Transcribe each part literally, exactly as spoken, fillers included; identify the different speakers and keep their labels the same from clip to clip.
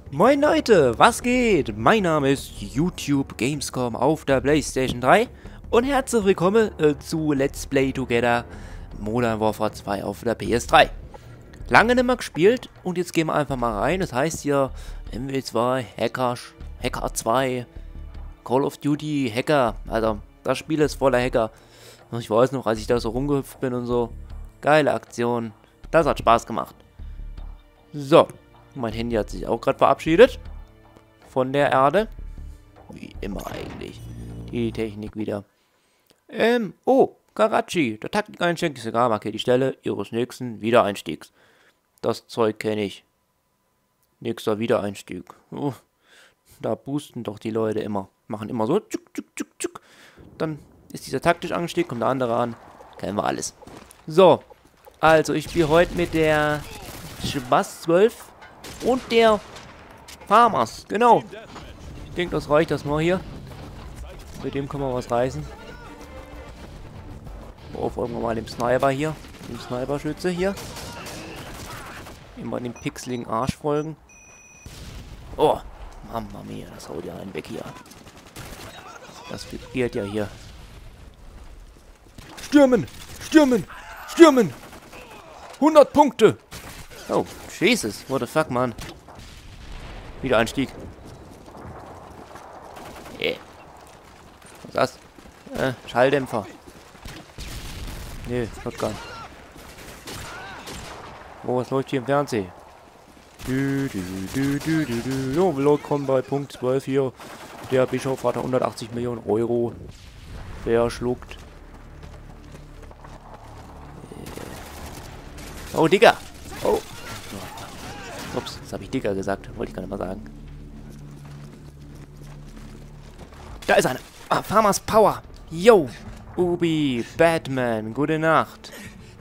Speaker 1: Moin Leute, was geht? Mein Name ist YouTube Gamescom auf der PlayStation drei und herzlich willkommen äh, zu Let's Play Together Modern Warfare zwei auf der P S drei. Lange nicht mehr gespielt und jetzt gehen wir einfach mal rein. Das heißt hier M W zwei, Hacker, Hacker zwei, Call of Duty, Hacker. Also das Spiel ist voller Hacker. Ich weiß noch, als ich da so rumgehüpft bin und so. Geile Aktion. Das hat Spaß gemacht. So. Mein Handy hat sich auch gerade verabschiedet von der Erde. Wie immer eigentlich. Die Technik wieder. Ähm, oh, Karachi. Der Taktikeinstieg ist egal, markiert die Stelle ihres nächsten Wiedereinstiegs. Das Zeug kenne ich. Nächster Wiedereinstieg. Oh, da boosten doch die Leute immer. Machen immer so. Tschuk, tschuk, tschuk, tschuk. Dann ist dieser taktische Anstieg, kommt der andere an. Kennen wir alles. So, also ich spiele heute mit der Spaß zwölf. Und der Farmers, genau. Ich denke, das reicht das mal hier. Mit dem können wir was reißen. Wo folgen wir mal dem Sniper hier. Dem Sniper-Schütze hier. Immer dem pixeligen Arsch folgen. Oh, Mama mia, das haut ja einen weg hier. Das vibriert ja hier. Stürmen! Stürmen! Stürmen! hundert Punkte! Oh, Jesus, what the fuck, man. Wiedereinstieg. Yeah. Was ist das? Äh, Schalldämpfer. Nee, Shotgun. Oh, was läuft hier im Fernsehen? Du, du, du, du, du, du. So, willkommen bei Punkt zwölf hier. Der Bischof hat hundertachtzig Millionen Euro verschluckt. Oh, Digga! Oh! Ups, das habe ich Digger gesagt. Wollte ich gar nicht mal sagen. Da ist einer. Ah, Farmers Power. Yo. Ubi, Batman. Gute Nacht.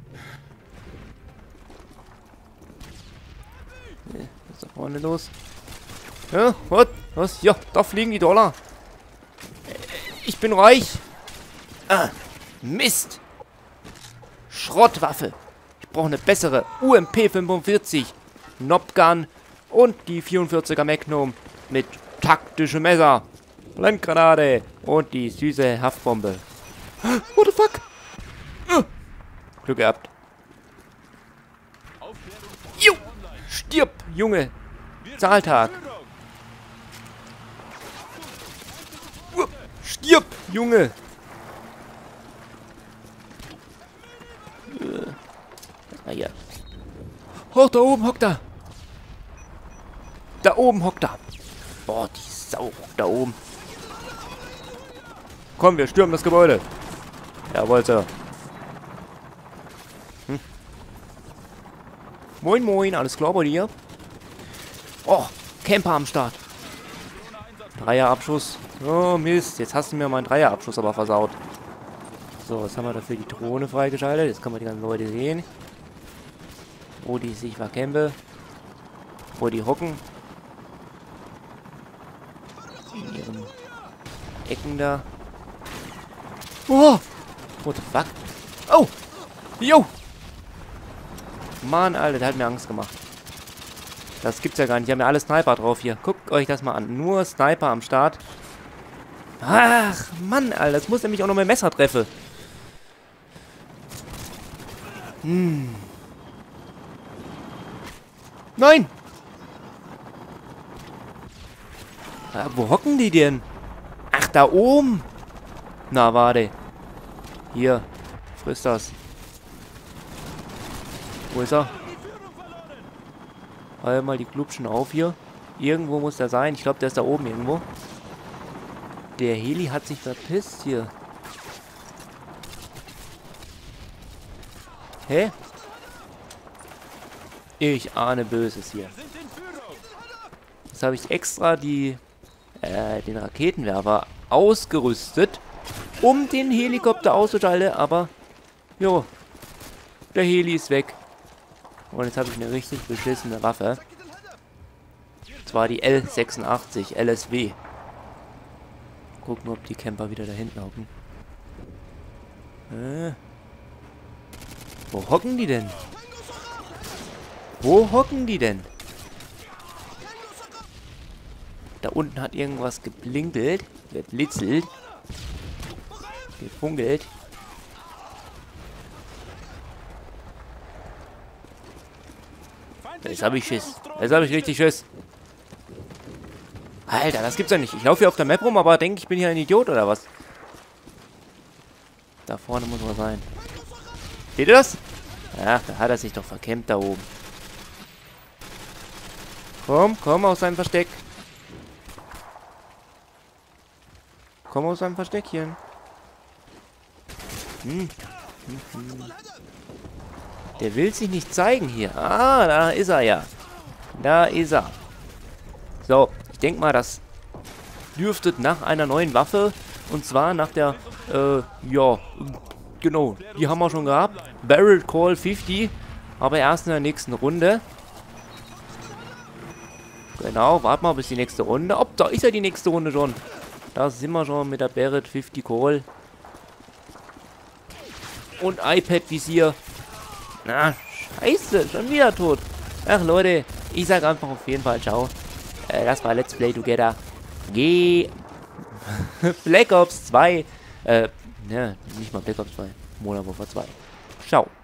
Speaker 1: Was ist da vorne los? Ja, was? Was? Ja, da fliegen die Dollar. Ich bin reich. Ah, Mist. Schrottwaffe. Ich brauche eine bessere. U M P fünfundvierzig. Nopgun und die vierundvierziger Magnum mit taktischem Messer, Blendgranate und die süße Haftbombe. What the fuck? Uh. Glück gehabt. Ju! Stirb, Junge! Zahltag! Uh. Stirb, Junge! Uh. Ah, hier. Oh, da oben hockt er! Da oben hockt er. Boah, die Sau da oben. Komm, wir stürmen das Gebäude. Jawohl, Sir. Hm. Moin, moin. Alles klar bei dir? Oh, Camper am Start. Dreierabschuss. Oh, Mist. Jetzt hast du mir meinen Dreierabschuss aber versaut. So, was haben wir da für die Drohne freigeschaltet? Jetzt können wir die ganzen Leute sehen. Wo die sich verkämpfen. Wo die hocken. In ihren Ecken da. Oh! What the fuck? Oh! Jo! Mann, Alter, der hat mir Angst gemacht. Das gibt's ja gar nicht. Die haben ja alle Sniper drauf hier. Guckt euch das mal an. Nur Sniper am Start. Ach, Mann, Alter. Das muss nämlich auch noch mein Messer treffen. Hm. Nein! Ah, wo hocken die denn? Ach, da oben. Na, warte. Hier. Friss das. Wo ist er? Halt mal die Klubschen auf hier. Irgendwo muss der sein. Ich glaube, der ist da oben irgendwo. Der Heli hat sich verpisst hier. Hä? Ich ahne Böses hier. Jetzt habe ich extra die äh, den Raketenwerfer ausgerüstet, um den Helikopter auszuschalten, aber jo, der Heli ist weg. Und jetzt habe ich eine richtig beschissene Waffe. Und zwar die L sechsundachtzig L S W. Gucken, ob die Camper wieder da hinten hocken. Äh. Wo hocken die denn? Wo hocken die denn? Da unten hat irgendwas geblinkelt, geblitzelt, gefunkelt. Jetzt habe ich Schiss. Jetzt habe ich richtig Schiss. Alter, das gibt's ja nicht. Ich laufe hier auf der Map rum, aber denke, ich bin hier ein Idiot oder was? Da vorne muss man sein. Seht ihr das? Ja, da hat er sich doch verkämmt da oben. Komm, komm aus seinem Versteck. Komm aus seinem Versteckchen. Hm. Hm, hm. Der will sich nicht zeigen hier. Ah, da ist er ja. Da ist er. So, ich denke mal, das dürfte nach einer neuen Waffe, und zwar nach der, äh, ja, genau, die haben wir schon gehabt. Barrel Call fünfzig, aber erst in der nächsten Runde. Genau, warten wir bis die nächste Runde. Ob, da ist ja die nächste Runde schon. Da sind wir schon mit der Barrel fünfzig Call. Und iPad-Visier. Na, scheiße, schon wieder tot. Ach Leute, ich sag einfach auf jeden Fall ciao. Äh, das war Let's Play Together. G. Black Ops zwei. Äh, ne, nicht mal Black Ops zwei. Modern Warfare zwei. Ciao.